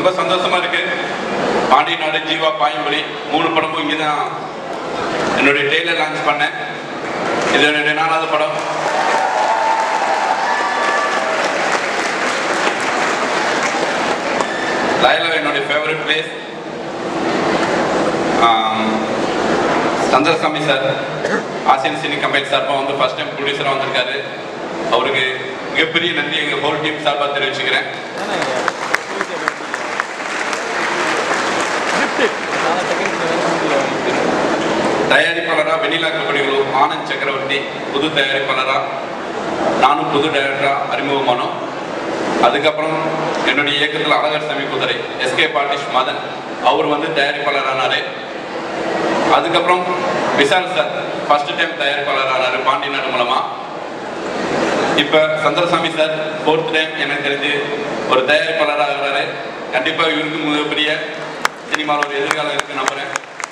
ரொம்ப சந்தோஷமா இருக்கு. பாண்டி நாடு, ஜீவா, பாயம்புலி 3 படமும் இங்கே தான் என்னுடைய ட்ரெய்லர் லான்ச் பண்ணேன். இது என்னுடைய 4வது படம். லயலா என்னுடைய favourite place. Chandrasamy sir Asian cine company சார்பாக வந்து ஃபர்ஸ்ட் டைம் ப்ரொடியூசராக வந்திருக்காரு. அவருக்கு மிகப்பெரிய நன்றி எங்கள் ஹோல் டீம் சார்பாக தெரிவிச்சுக்கிறேன். தயாரிப்பாளராக வெண்ணிலா கபடிகளு ஆனந்த் சக்கரவர்த்தி புது தயாரிப்பாளராக, நானும் புது டைரக்டராக அறிமுகமானோம். அதுக்கப்புறம் என்னுடைய இயக்கத்தில் அழகர் சாமி குதிரை எஸ்கே பாட்டிஷ் மதன் அவர் வந்து தயாரிப்பாளரானார். அதுக்கப்புறம் விஷால் சார் ஃபர்ஸ்ட் டைம் தயாரிப்பாளரானார் பாண்டி நாடு மூலமாக. இப்போ சந்திரசாமி சார் 4th டைம் எனக்கு தெரிஞ்சு ஒரு தயாரிப்பாளராக இருக்கிறாரு. கண்டிப்பாக இவருக்கு மிகப்பெரிய சினிமாவில் ஒரு எதிர்காலம் இருக்கு நம்புறேன்.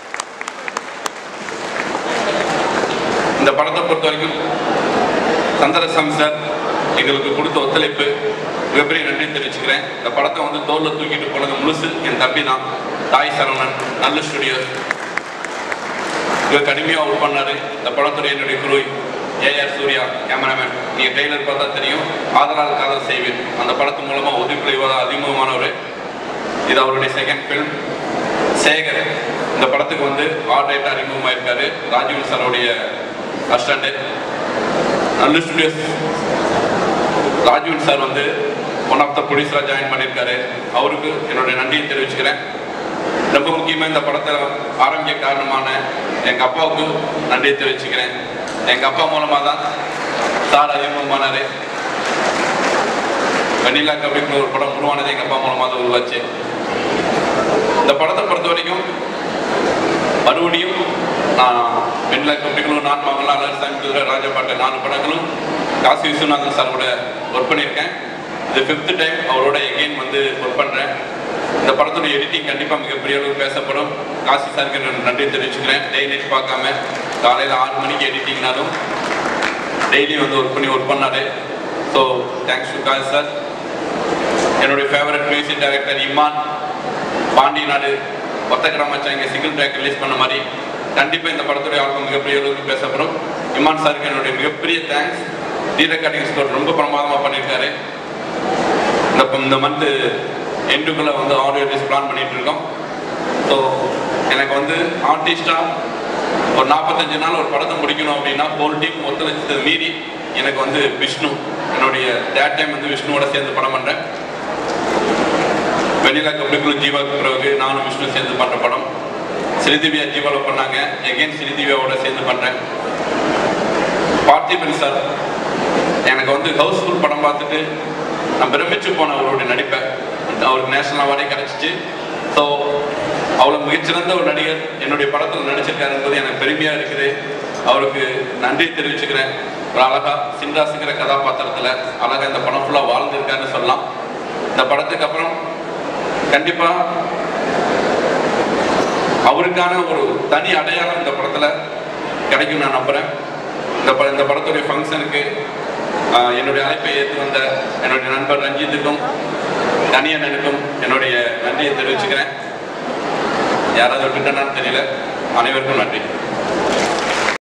இந்த படத்தை பொறுத்த வரைக்கும் சந்திரசாமி சார் எங்களுக்கு கொடுத்த ஒத்துழைப்பு மிகப்பெரிய நன்றி தெரிவிச்சுக்கிறேன். இந்த படத்தை வந்து தோல்ல தூக்கிட்டு போனது முழுசு என் தம்பி தான், தாய் சரவணன், நல்ல ஸ்டுடியோஸ். இவர் கடுமையாக ஒர்க் பண்ணாரு. இந்த படத்துடைய என்னுடைய குரு ஏஆர் சூர்யா கேமராமேன். நீங்கள் ட்ரெய்லர் பார்த்தா தெரியும், ஆதலால் காதல் செய்வேன் அந்த படத்து மூலமாக ஒதுக்குலைவாத அதிகமானவர். இது அவருடைய செகண்ட் ஃபிலிம். சேகர் இந்த படத்துக்கு வந்து ஆர்ட் அறிமுகமாக இருக்காரு. ராஜீவ் சாரோடைய அசிஸ்டண்ட். நல்ல ஸ்டுடியோஸ் ராஜீவ் சார் வந்து ஒன் ஆஃப் த ப்ரொடியூசராக ஜாயின் பண்ணியிருக்காரு. அவருக்கு என்னுடைய நன்றியை தெரிவிச்சுக்கிறேன். ரொம்ப முக்கியமாக இந்த படத்தை ஆரம்பிக்க காரணமான எங்கள் அப்பாவுக்கு நன்றியை தெரிவிச்சுக்கிறேன். எங்கள் அப்பா மூலமாக தான் சார் அறிமுகமானார். வெண்ணிலா கபடிக்குள்ள ஒரு படம் உருவானது எங்கள் அப்பா மூலமாக தான் உருவாச்சு. இந்த படத்தை பொறுத்த வரைக்கும் மறுபடியும் நான் வெண்ணிலா கபடிக்குள்ள நான் மங்களா, அழகர் சாமி குதிரை, ராஜபாட்டை 4 படங்களும் காசி விஸ்வநாதன் சாரோட ஒர்க் பண்ணியிருக்கேன். இது 5th டைம் அவரோட எகெயின் வந்து ஒர்க் பண்ணுறேன். இந்த படத்துடைய எடிட்டிங் கண்டிப்பாக மிகப்பெரிய அளவுக்கு பேசப்படும். காசி சாருக்கு நன்றி தெரிவிச்சுக்கிறேன். டே நைட் பார்க்காம காலையில் 6 மணிக்கு எடிட்டிங்னாலும் டெய்லி வந்து ஒர்க் பண்ணாரு. So thanks to Kasi sir. என்னுடைய favourite music director Imman. Pandi Nadu ஒத்த கிராமச்சா இங்கே சிங்கிள் ட்ராக் ரிலீஸ் பண்ண மாதிரி கண்டிப்பாக இந்த படத்துடைய ஆல்பம் மிகப்பெரிய அளவுக்கு பேசப்படும். இமான் சாருக்கு என்னுடைய மிகப்பெரிய தேங்க்ஸ். ரீரெக்கார்டிங் ஸ்கோர் ரொம்ப பிரமாதமாக பண்ணியிருக்காரு. இந்த மந்த் எண்டுக்குள்ளே வந்து ஆடியோ ரிலீஸ் பிளான் பண்ணிட்டு இருக்கோம். ஸோ எனக்கு வந்து ஆர்டிஸ்டாக ஒரு 45 நாள் ஒரு படத்தை முடிக்கணும் அப்படின்னா ஹோல் டீம் ஒத்துழைச்சது மீறி எனக்கு வந்து விஷ்ணு, என்னுடைய தேர்ட் டைம் வந்து விஷ்ணுவோட சேர்ந்து படம் பண்ணுறேன். வெண்ணிலா கபடிக்குள்ள ஜீவாவுக்கு பிறகு நானும் விஷ்ணு சேர்ந்து பண்ணுற படம். ஸ்ரீதிவ்யா ஜீவாவில் பண்ணாங்க, எகெயின் ஸ்ரீதிவ்யாவோட சேர்ந்து பண்ணுறேன். பார்த்திபன் சார் எனக்கு வந்து ஹவுஸ்ஃபுல் படம் பார்த்துட்டு நான் பிரமிச்சு போன அவருடைய நடிப்பை. அவருக்கு நேஷனல் அவார்டே கிடச்சிச்சு. ஸோ அவ்வளோ மிகச்சிறந்த ஒரு நடிகர் என்னுடைய படத்தில் நடிச்சிருக்காரு என்பது எனக்கு பெருமையாக இருக்குது. அவருக்கு நன்றி தெரிவிச்சுக்கிறேன். ஒரு அழகா சின்ராசுங்கிற கதாபாத்திரத்தில் அழகாக இந்த படம் ஃபுல்லாக வாழ்ந்திருக்காருன்னு சொல்லலாம். இந்த படத்துக்கு அப்புறம் கண்டிப்பாக அவருக்கான ஒரு தனி அடையாளம் இந்த படத்தில் கிடைக்கும் நான் நம்புகிறேன். இந்த படத்துடைய ஃபங்க்ஷனுக்கு என்னுடைய அழைப்பை ஏற்று வந்த என்னுடைய நண்பர் ரஞ்சித்துக்கும் தனியண்ணனுக்கும் என்னுடைய நன்றியை தெரிவிச்சுக்கிறேன். யாராவது விட்டுட்டேன்னு தெரியல. அனைவருக்கும் நன்றி.